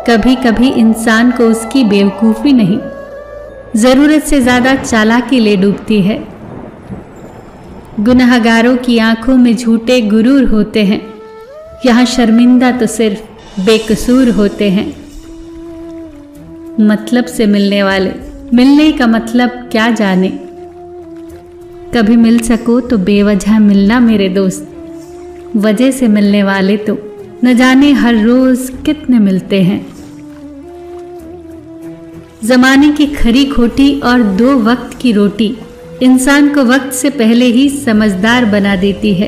कभी कभी इंसान को उसकी बेवकूफ़ी नहीं, ज़रूरत से ज़्यादा चालाकी ले डूबती है। गुनहगारों की आंखों में झूठे गुरूर होते हैं, यहाँ शर्मिंदा तो सिर्फ बेकसूर होते हैं। मतलब से मिलने वाले मिलने का मतलब क्या जाने, कभी मिल सको तो बेवजह मिलना मेरे दोस्त, वजह से मिलने वाले तो न जाने हर रोज कितने मिलते हैं। जमाने की खरी खोटी और 2 वक्त की रोटी इंसान को वक्त से पहले ही समझदार बना देती है।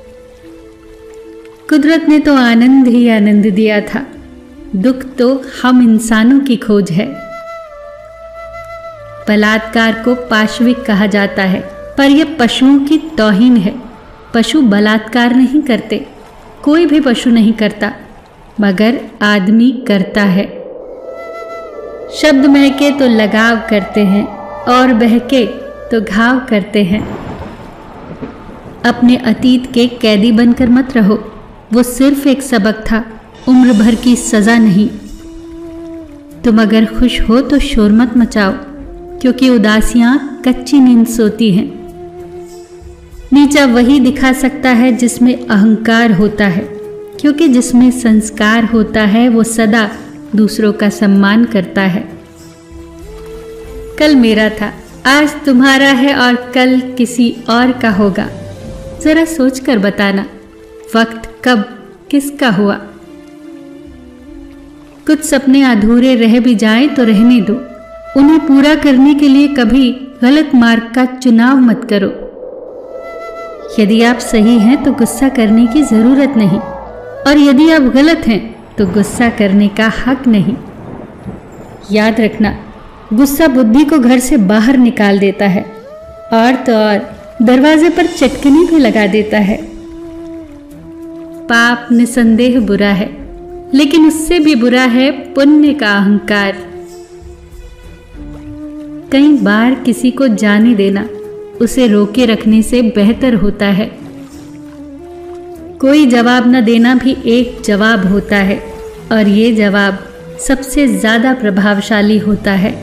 कुदरत ने तो आनंद ही आनंद दिया था, दुख तो हम इंसानों की खोज है। बलात्कार को पाशविक कहा जाता है, पर यह पशुओं की तौहीन है। पशु बलात्कार नहीं करते, कोई भी पशु नहीं करता, मगर आदमी करता है। शब्द महके तो लगाव करते हैं और बहके तो घाव करते हैं। अपने अतीत के कैदी बनकर मत रहो, वो सिर्फ एक सबक था, उम्र भर की सजा नहीं। तुम अगर खुश हो तो शोर मत मचाओ, क्योंकि उदासियां कच्ची नींद सोती हैं। नीचा वही दिखा सकता है जिसमें अहंकार होता है, क्योंकि जिसमें संस्कार होता है वो सदा दूसरों का सम्मान करता है। कल मेरा था, आज तुम्हारा है और कल किसी और का होगा। जरा सोचकर बताना, वक्त कब किसका हुआ। कुछ सपने अधूरे रह भी जाएं तो रहने दो, उन्हें पूरा करने के लिए कभी गलत मार्ग का चुनाव मत करो। यदि आप सही हैं तो गुस्सा करने की जरूरत नहीं, और यदि आप गलत हैं तो गुस्सा करने का हक नहीं। याद रखना, गुस्सा बुद्धि को घर से बाहर निकाल देता है, और तो और दरवाजे पर चटकनी भी लगा देता है। पाप निसंदेह बुरा है, लेकिन उससे भी बुरा है पुण्य का अहंकार। कई बार किसी को जाने देना उसे रोके रखने से बेहतर होता है। कोई जवाब न देना भी एक जवाब होता है, और ये जवाब सबसे ज्यादा प्रभावशाली होता है।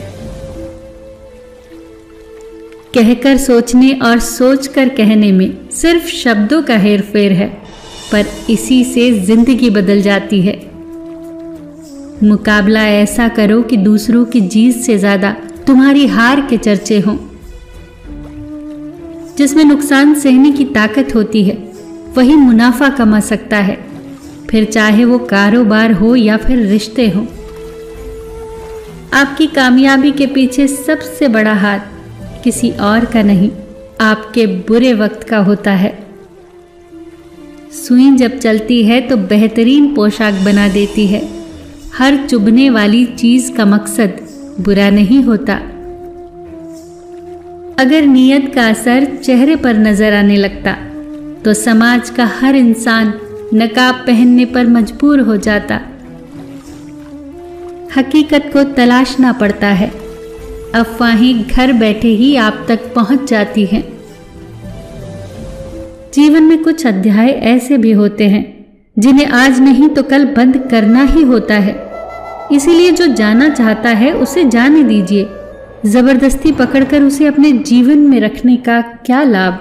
कहकर सोचने और सोचकर कहने में सिर्फ शब्दों का हेरफेर है, पर इसी से जिंदगी बदल जाती है। मुकाबला ऐसा करो कि दूसरों की जीत से ज्यादा तुम्हारी हार के चर्चे हों। जिसमें नुकसान सहने की ताकत होती है वही मुनाफा कमा सकता है, फिर चाहे वो कारोबार हो या फिर रिश्ते हो। आपकी कामयाबी के पीछे सबसे बड़ा हाथ किसी और का नहीं, आपके बुरे वक्त का होता है। सुई जब चलती है तो बेहतरीन पोशाक बना देती है। हर चुभने वाली चीज का मकसद बुरा नहीं होता। अगर नीयत का असर चेहरे पर नजर आने लगता तो समाज का हर इंसान नकाब पहनने पर मजबूर हो जाता। हकीकत को तलाशना पड़ता है, अफवाहें घर बैठे ही आप तक पहुंच जाती हैं। जीवन में कुछ अध्याय ऐसे भी होते हैं जिन्हें आज नहीं तो कल बंद करना ही होता है। इसीलिए जो जाना चाहता है उसे जाने दीजिए, जबरदस्ती पकड़कर उसे अपने जीवन में रखने का क्या लाभ।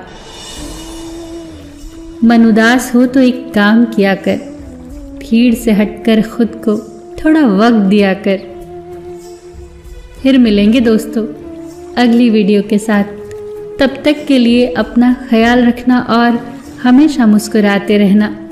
मन उदास हो तो एक काम किया कर, भीड़ से हटकर खुद को थोड़ा वक्त दिया कर। फिर मिलेंगे दोस्तों अगली वीडियो के साथ। तब तक के लिए अपना ख्याल रखना और हमेशा मुस्कुराते रहना।